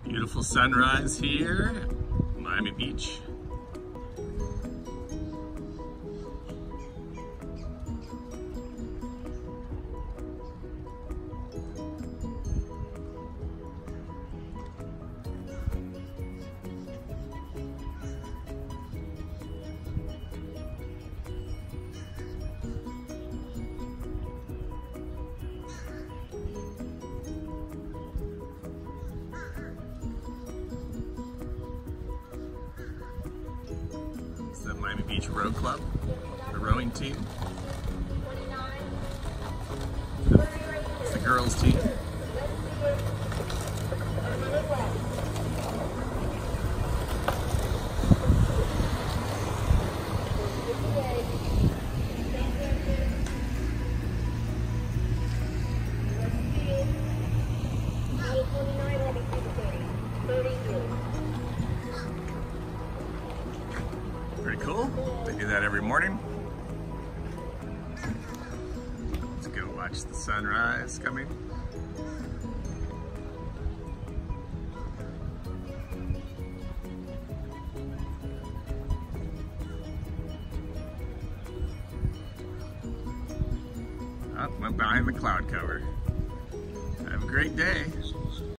Beautiful sunrise here, Miami Beach. The Miami Beach Row Club, the rowing team. It's the girls team. Pretty cool. They do that every morning. Let's go watch the sunrise coming. Oh, went behind the cloud cover. Have a great day.